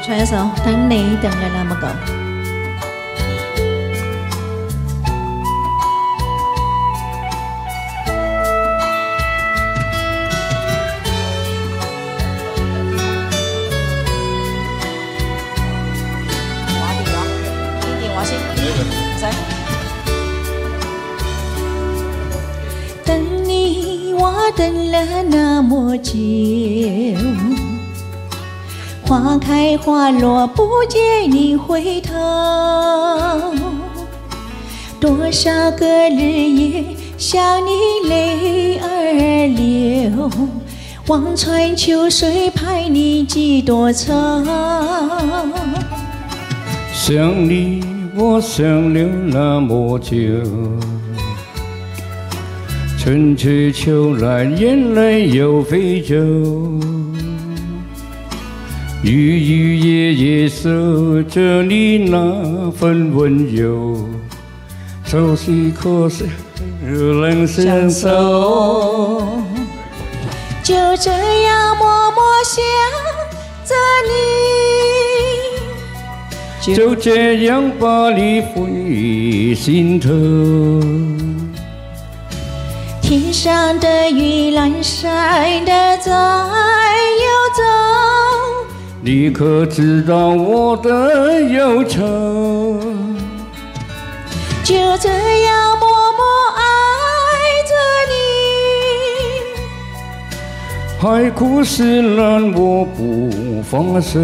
唱一首《等你等了那麼久》。電話先，唔使。等你，我等了那麼久。 花開花落，不見你回頭。多少個日夜想你淚兒流，望穿秋水盼你幾多愁。 想你，我想了那麼久，春去秋來，眼淚又飛走。 日日夜夜守着你那份温柔，朝夕可是又能相守。 就这样默默想着你， 就这样把你放于心头。 天上的云阑珊的在游走。 你可知道我的忧愁？ 就这样默默爱着你， 海枯石烂我不放手。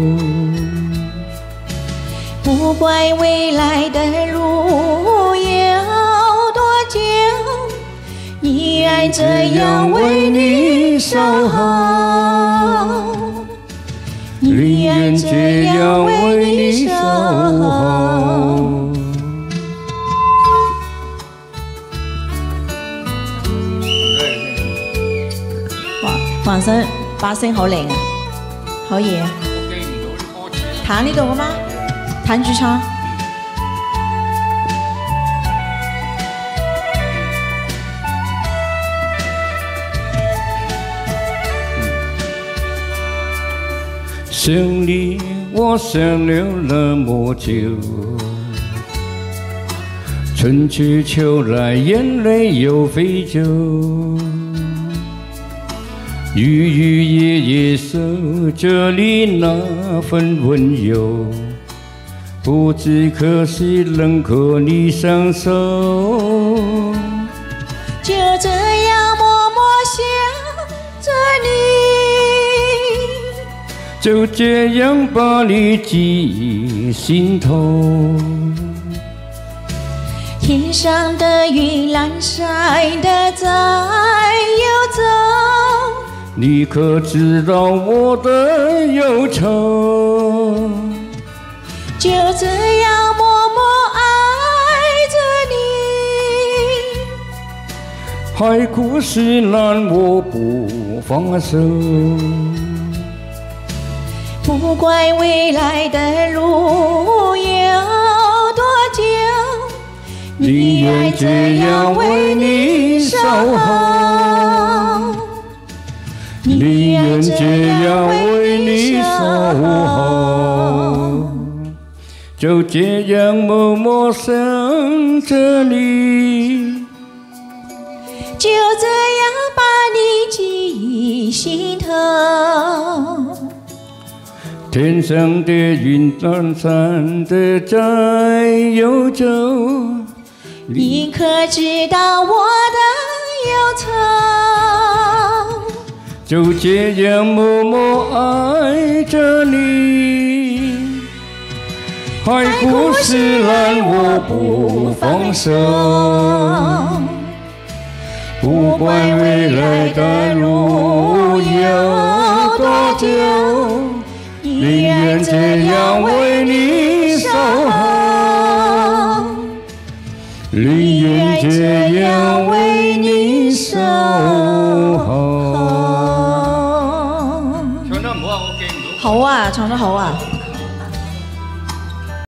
不管未来的路有多久，依然这样为你守候。 依然这样为你守候。 哇，黃生把聲好靚啊，可以啊。彈呢度嘅嗎？彈住唱。 想你，我想了那麼久，春去秋來，眼淚又飛走。日日夜夜守着你那份温柔，不知可惜能和你相守。 就这樣默默想着你。 就这样把你记忆心头。 天上的云阑珊的在游走， 你可知道我的忧愁？ 就这样默默爱着你， 海枯石烂我不放手。 不管未来的路有多久， 依然这样为你守候。依然这样为你守候。就这样默默想着你， 就这样把你记忆心头。 天上的云淡淡的在游走， 你可知道我的忧愁？ 就这样默默爱着你，海枯石烂我不放手。不管未来的路有多久。 宁愿这样为你守候，宁愿这样为你守候。唱得唔好啊，我記唔到。 好啊，唱得好啊。